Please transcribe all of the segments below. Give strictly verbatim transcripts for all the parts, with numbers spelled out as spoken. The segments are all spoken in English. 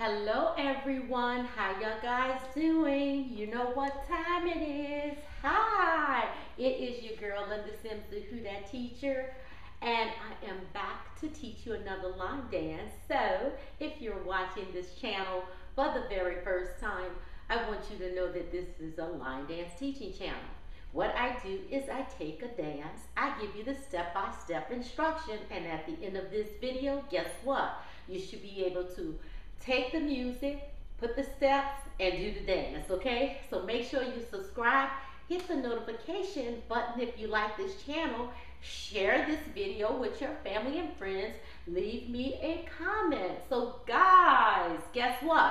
Hello everyone, how y'all guys doing? You know what time it is. Hi, it is your girl Linda Sims, the Who Dat teacher, and I am back to teach you another line dance. So if you're watching this channel for the very first time, I want you to know that this is a line dance teaching channel. What I do is I take a dance, I give you the step-by-step instruction, and at the end of this video, guess what? You should be able to take the music, put the steps, and do the dance, okay? So make sure you subscribe, hit the notification button if you like this channel, share this video with your family and friends, leave me a comment. So guys, guess what?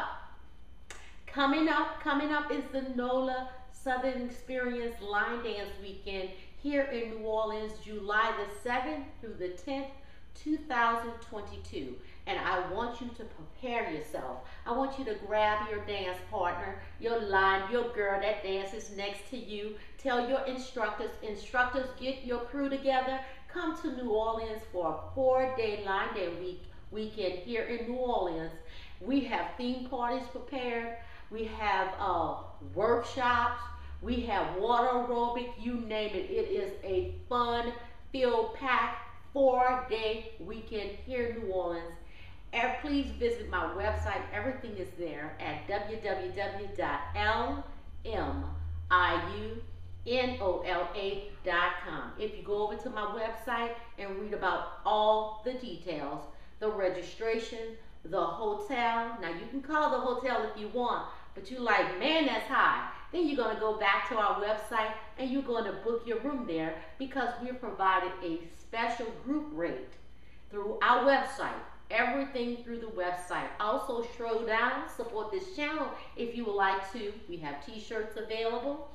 Coming up, coming up is the NOLA Southern Experience Line Dance Weekend here in New Orleans, July the seventh through the tenth, two thousand twenty-two. And I want you to prepare yourself. I want you to grab your dance partner, your line, your girl that dances next to you. Tell your instructors, instructors, get your crew together. Come to New Orleans for a four-day line dance week weekend here in New Orleans. We have theme parties prepared. We have uh, workshops. We have water aerobic. You name it. It is a fun, filled-packed four-day weekend here in New Orleans. And please visit my website. Everything is there at w w w dot l m i u n o l a dot com. If you go over to my website and read about all the details, the registration, the hotel. Now you can call the hotel if you want, but you're like, man, that's high. Then you're going to go back to our website and you're going to book your room there because we're providing a special group rate through our website. Everything through the website. Also, scroll down, support this channel if you would like to. We have t-shirts available.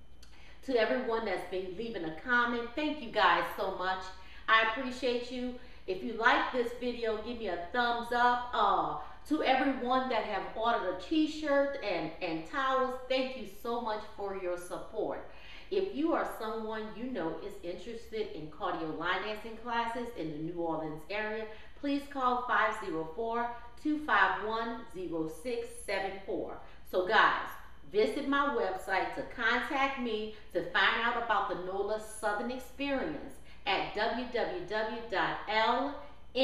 To everyone that's been leaving a comment, thank you guys so much. I appreciate you. If you like this video, give me a thumbs up. Uh, to everyone that have ordered a t-shirt and, and towels, thank you so much for your support. If you are someone you know is interested in cardio line dancing classes in the New Orleans area, please call five zero four, two five one, zero six seven four. So guys, visit my website to contact me to find out about the NOLA Southern Experience at w w w dot l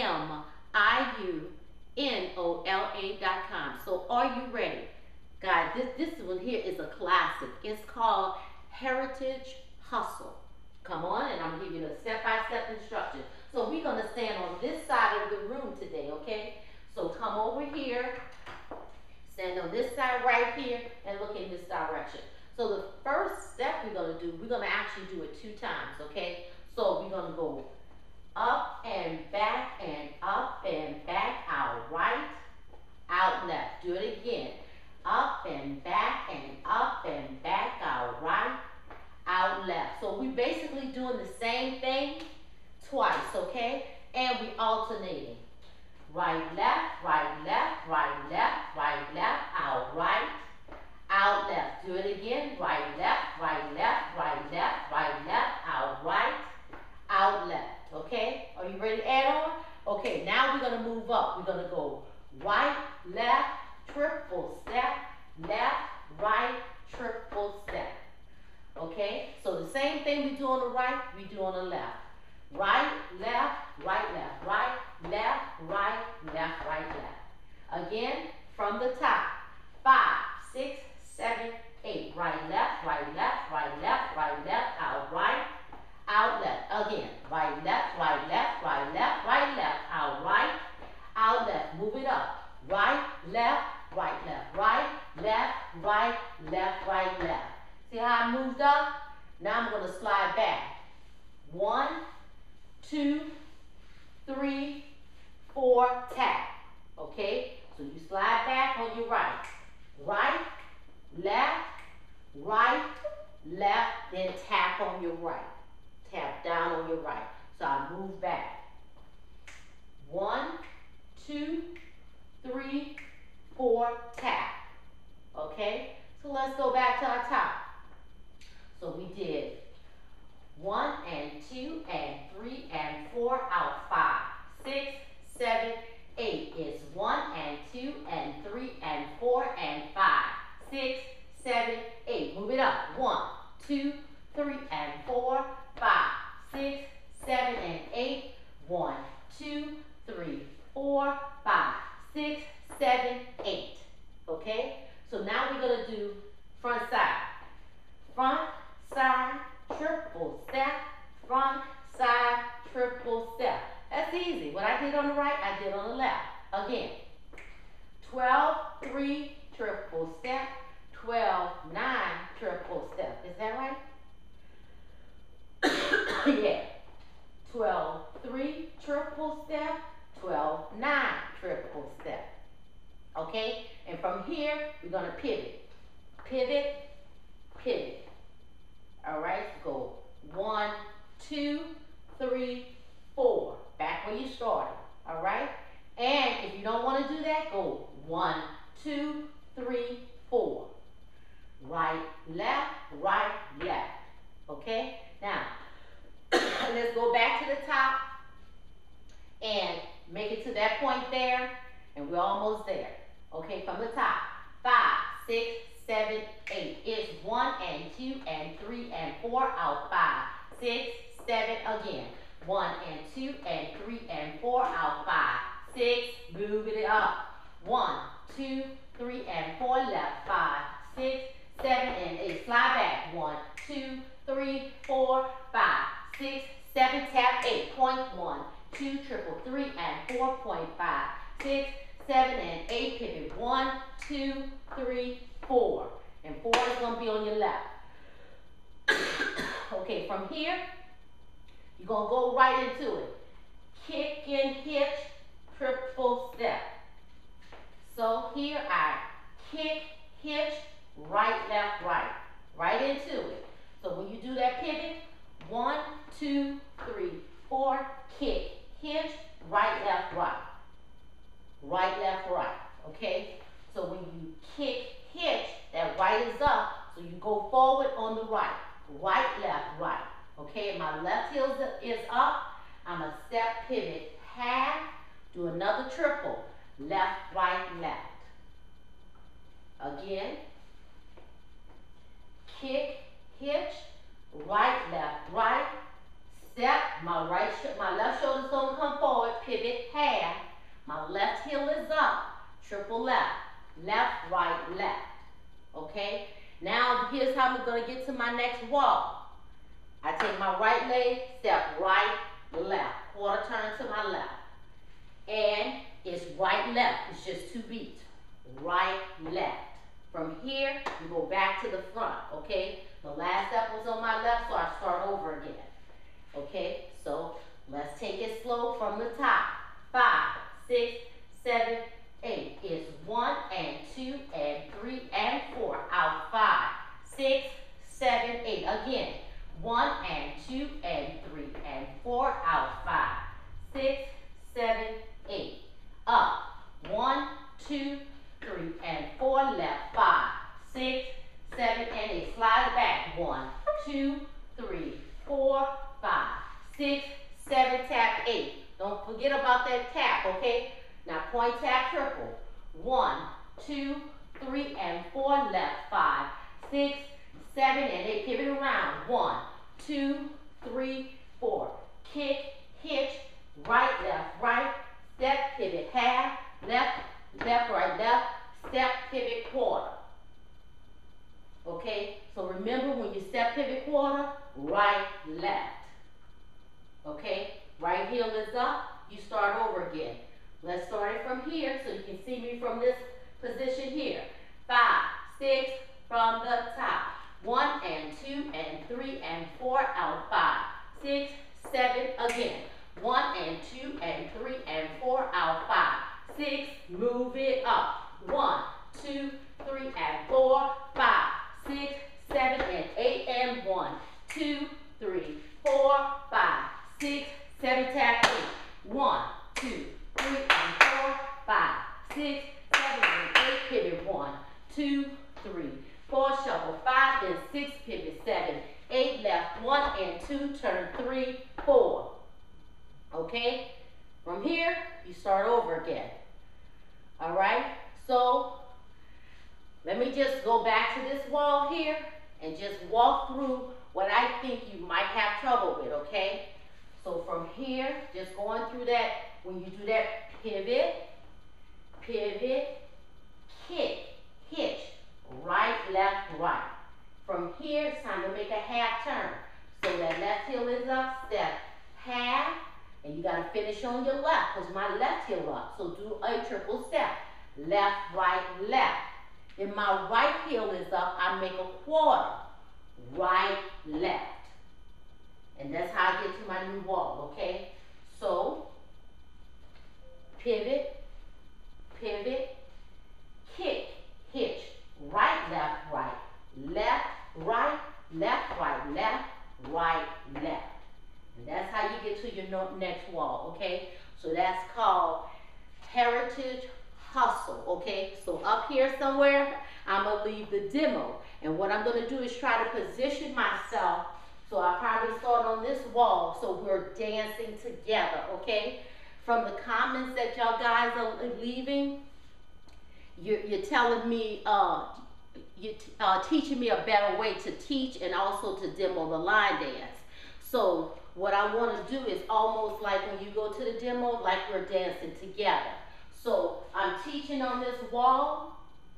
m i u n o l a dot com. So are you ready? Guys, this, this one here is a classic. It's called Heritage Hustle. Come on, and I'm giving you the step-by-step instruction. So we're going to stand on this side of the room today, okay? So come over here, stand on this side right here, and look in this direction. So the first step we're going to do, we're going to actually do it two times, okay? So we're going to go up and back and up and back, out right, out left. Do it again. Up and back and up and back, out right, out left. So we're basically doing the same thing twice, okay? And we alternating. Right, left, right, left, right, left, right, left, out right, out left. Do it again. Right, left, right, left, right, left, right, left, out right, out left. Okay? Are you ready to add on? Okay, now we're going to move up. We're going to go right, left, triple step, left, right, triple step. Okay? So the same thing we do on the right, we do on the left. Right, left, right, left, right, left, right, left, right, left. Again, from the top. Five, six, seven, eight. Right, left, right, left, right, left, right, left, out right, out left. Again, right, left, right, left, right, left, right, left, out right, out left. Move it up. Right, left, right, left, right, left, right, left, right, left. See how I moved up? Now I'm going to slide back. One, two, three, four, tap. Okay? So you slide back on your right. Right, left, right, left, then tap on your right. Tap down on your right. So I move back. One, two, three, four, tap. Okay? So let's go back to our top. So we did one and two and three and four, out five, six, seven, eight. It's one and two and three six, seven, eight. Move it up. One, two, three, and four, five, six, seven, and eight. One, two, three, four, five, six, seven, eight. Okay? So now we're going to do front side. Front, side, triple step, front, side, triple step. That's easy. What I did on the right, I did on the left. Again, twelve, three, triple step, twelve, nine, triple step. Is that right? Yeah. twelve, three, triple step, twelve, nine, triple step. Okay? And from here, we're going to pivot. Pivot, pivot. All right? Go one, two, three, four. Back where you started. All right? And if you don't want to do that, go one, two, three, four. Right, left, right, left. Okay? Now, let's go back to the top and make it to that point there. And we're almost there. Okay, from the top. Five, six, seven, eight. It's one and two and three and four out. Five, six, seven again. One and two and three and four out. Five, six, move it up. One, two, three and four left. Five, six, seven and eight. Slide back. One, two, three, four, five, six, seven, tap eight. Point one, two, triple three and four, point five, six, seven and eight. Pivot. One, two, three, four. And four is going to be on your left. Okay, from here, you're going to go right into it. Kick and hitch, triple step. So here I kick, hitch, right, left, right. Right into it. So when you do that pivot, one, two, three, four, kick, hitch, right, left, right. Right, left, right. Okay? So when you kick, hitch, that right is up. So you go forward on the right. Right, left, right. Okay? My left heel is up. I'm a step pivot, half, do another triple. Left, right, left. Again. Kick, hitch, right, left, right. Step, my right, my left shoulder's gonna come forward, pivot, half. My left heel is up, triple left, left, right, left. Okay? Now here's how I'm gonna get to my next wall. I take my right leg, step right, left, quarter turn to my left. And it's right, left, it's just two beats. Right, left. From here, you go back to the front, okay? The last step was on my left, so I start over again. Okay, so let's take it slow from the top. Five, six, seven, eight. It's one and two and three and four. Out. Five, six, seven, eight. Again, one and two and three and four. Out. Five, six, seven, eight. Up. One, two, three and four. Left. Five, six, seven, and eight. Slide it back. One, two, three, four, five, six, seven, tap eight. Don't forget about that tap, okay? Now point, tap, triple. One, two, three, and four. Left. Five, six, seven, and eight. Pivot around. One, two, three, four. Kick, hitch, right, left, right. Step, pivot, half. Left, left, right, left. Step, pivot, quarter. Okay? So remember, when you step, pivot, quarter, right, left. Okay? Right heel is up. You start over again. Let's start it from here so you can see me from this position here. Five, six, from the top. One and two and three and four. Out. Five, six, seven. Again. One and two and three and four. Out. Five, six. Move it up. One, two, three and four. Five, six, seven, and eight. And one, two, three, four, five, six, seven, tap eight. One, two, three, and four, five, six, seven, and eight. Pivot. One, two, three, four. Shuffle. Five and six. Pivot. Seven, eight. Left. One and two. Turn. Three, four. Okay? From here, you start over again. All right? So, let me just just go back to this wall here and just walk through what I think you might have trouble with, okay? So from here, just going through that, when you do that pivot, pivot, kick, hitch, right, left, right. From here, it's time to make a half turn. So that left heel is up, step, half, and you gotta finish on your left, because my left heel up. So do a triple step, left, right, left. If my right heel is up, I make a quarter, right, left. And that's how I get to my new wall, okay? So, pivot, pivot, kick, hitch, right, left, right, left, right, left, right, left, right, left. And that's how you get to your next wall, okay? So that's called Heritage Hustle, okay? So up here somewhere, I'm gonna leave the demo. And what I'm gonna do is try to position myself. So I probably start on this wall so we're dancing together, okay? From the comments that y'all guys are leaving, you're, you're telling me, uh, you're uh, teaching me a better way to teach and also to demo the line dance. So what I want to do is almost like when you go to the demo, like we're dancing together. So I'm teaching on this wall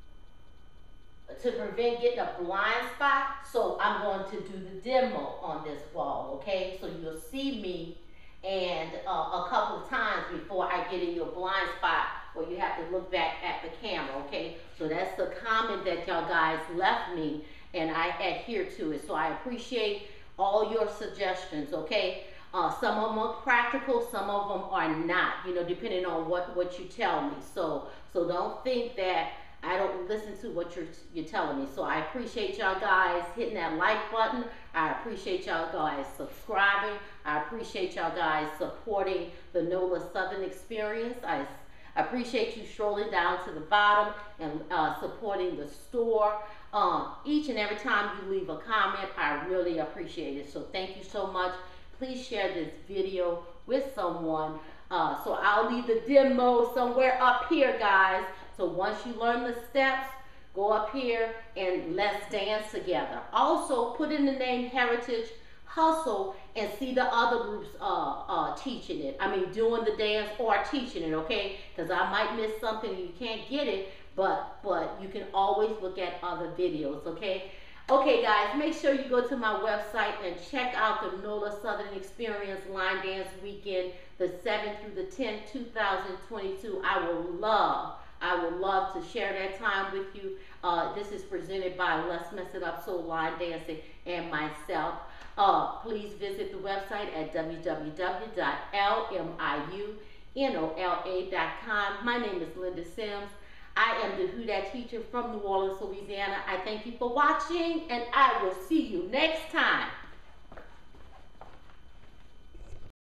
to prevent getting a blind spot. So I'm going to do the demo on this wall, okay? So you'll see me and uh, a couple of times before I get in your blind spot where you have to look back at the camera, okay? So that's the comment that y'all guys left me and I adhere to it. So I appreciate all your suggestions, okay? Uh, some of them are practical, some of them are not, you know, depending on what, what you tell me. So, so don't think that I don't listen to what you're, you're telling me. So I appreciate y'all guys hitting that like button. I appreciate y'all guys subscribing. I appreciate y'all guys supporting the NOLA Southern Experience. I appreciate you strolling down to the bottom and uh, supporting the store. Um, each and every time you leave a comment, I really appreciate it. So thank you so much. Please share this video with someone. Uh, so I'll leave the demo somewhere up here, guys. So once you learn the steps, go up here and let's dance together. Also, put in the name Heritage Hustle and see the other groups uh, uh, teaching it. I mean, doing the dance or teaching it, okay? Because I might miss something and you can't get it, but, but you can always look at other videos, okay? Okay, guys, make sure you go to my website and check out the NOLA Southern Experience Line Dance Weekend, the seventh through the tenth, two thousand twenty-two. I will love I would love to share that time with you. Uh, this is presented by Let's Mess It Up Soul Line Dancing and myself. Uh, please visit the website at w w w dot l m i u n o l a dot com. My name is Linda Sims. I am the Who Dat teacher from New Orleans, Louisiana. I thank you for watching, and I will see you next time.